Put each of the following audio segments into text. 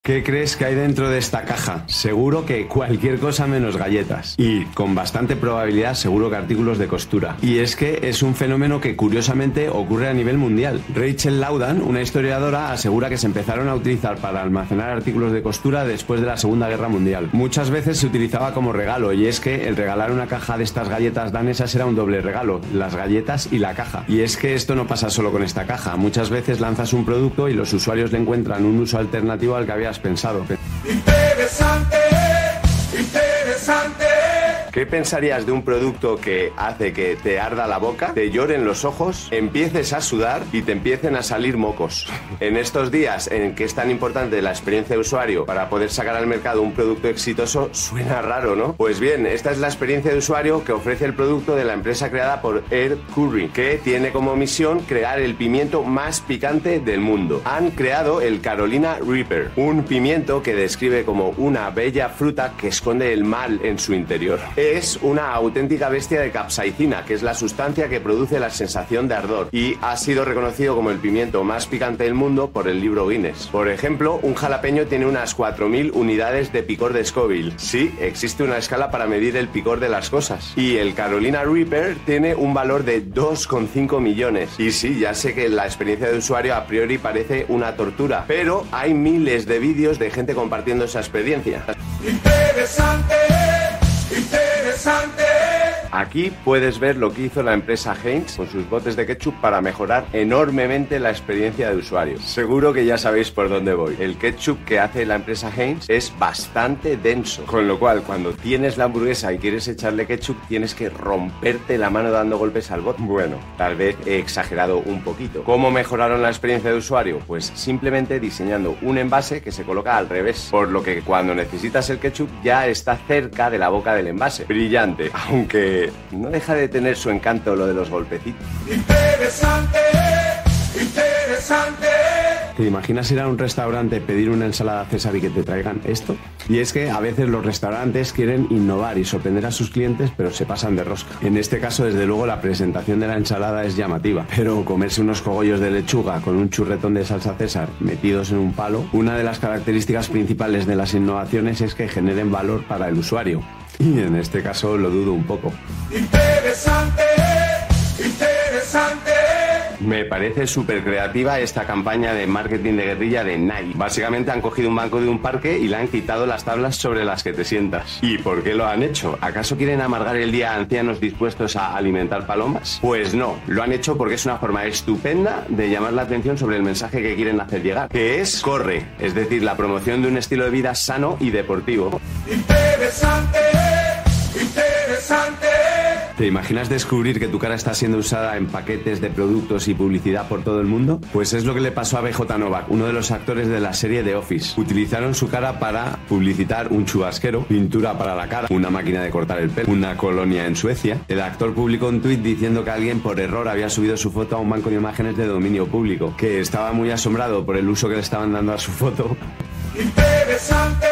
¿Qué crees que hay dentro de esta caja? Seguro que cualquier cosa menos galletas. Y con bastante probabilidad seguro que artículos de costura. Y es que es un fenómeno que curiosamente ocurre a nivel mundial. Rachel Laudan, una historiadora, asegura que se empezaron a utilizar para almacenar artículos de costura después de la Segunda Guerra Mundial. Muchas veces se utilizaba como regalo, y es que el regalar una caja de estas galletas danesas era un doble regalo, las galletas y la caja. Y es que esto no pasa solo con esta caja. Muchas veces lanzas un producto y los usuarios le encuentran un uso alternativo al que habías pensado. Interesante, interesante. ¿Qué pensarías de un producto que hace que te arda la boca, te lloren los ojos, empieces a sudar y te empiecen a salir mocos? En estos días en que es tan importante la experiencia de usuario para poder sacar al mercado un producto exitoso, suena raro, ¿no? Pues bien, esta es la experiencia de usuario que ofrece el producto de la empresa creada por Ed Curry, que tiene como misión crear el pimiento más picante del mundo. Han creado el Carolina Reaper, un pimiento que describe como una bella fruta que esconde el mal en su interior. Es una auténtica bestia de capsaicina, que es la sustancia que produce la sensación de ardor, y ha sido reconocido como el pimiento más picante del mundo por el libro Guinness. Por ejemplo, un jalapeño tiene unas 4000 unidades de picor de Scoville. Sí, existe una escala para medir el picor de las cosas. Y el Carolina Reaper tiene un valor de 2,5 millones. Y sí, ya sé que la experiencia de usuario a priori parece una tortura, pero hay miles de vídeos de gente compartiendo esa experiencia. Interesante, interesante. Aquí puedes ver lo que hizo la empresa Heinz con sus botes de ketchup para mejorar enormemente la experiencia de usuario. Seguro que ya sabéis por dónde voy. El ketchup que hace la empresa Heinz es bastante denso, con lo cual cuando tienes la hamburguesa y quieres echarle ketchup tienes que romperte la mano dando golpes al bote. Bueno, tal vez he exagerado un poquito. ¿Cómo mejoraron la experiencia de usuario? Pues simplemente diseñando un envase que se coloca al revés, por lo que cuando necesitas el ketchup ya está cerca de la boca del envase. Brillante, aunque no deja de tener su encanto lo de los golpecitos. Interesante, interesante. ¿Te imaginas ir a un restaurante, pedir una ensalada César y que te traigan esto? Y es que a veces los restaurantes quieren innovar y sorprender a sus clientes, pero se pasan de rosca. En este caso, desde luego, la presentación de la ensalada es llamativa, pero comerse unos cogollos de lechuga con un churretón de salsa César metidos en un palo, una de las características principales de las innovaciones es que generen valor para el usuario. Y en este caso lo dudo un poco. Interesante, interesante. Me parece súper creativa esta campaña de marketing de guerrilla de Nike. Básicamente han cogido un banco de un parque y le han quitado las tablas sobre las que te sientas. ¿Y por qué lo han hecho? ¿Acaso quieren amargar el día a ancianos dispuestos a alimentar palomas? Pues no, lo han hecho porque es una forma estupenda de llamar la atención sobre el mensaje que quieren hacer llegar, que es corre, es decir, la promoción de un estilo de vida sano y deportivo. Interesante, interesante. ¿Te imaginas descubrir que tu cara está siendo usada en paquetes de productos y publicidad por todo el mundo? Pues es lo que le pasó a BJ Novak, uno de los actores de la serie The Office. Utilizaron su cara para publicitar un chubasquero, pintura para la cara, una máquina de cortar el pelo, una colonia en Suecia. El actor publicó un tuit diciendo que alguien por error había subido su foto a un banco de imágenes de dominio público, que estaba muy asombrado por el uso que le estaban dando a su foto. Interesante,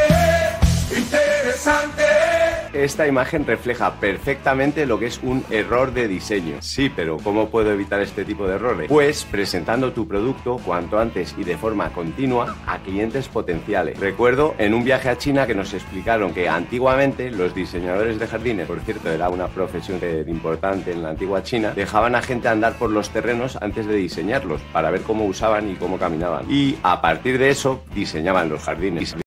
interesante. Esta imagen refleja perfectamente lo que es un error de diseño. Sí, pero ¿cómo puedo evitar este tipo de errores? Pues presentando tu producto cuanto antes y de forma continua a clientes potenciales. Recuerdo en un viaje a China que nos explicaron que antiguamente los diseñadores de jardines, por cierto era una profesión importante en la antigua China, dejaban a gente andar por los terrenos antes de diseñarlos para ver cómo usaban y cómo caminaban. Y a partir de eso diseñaban los jardines.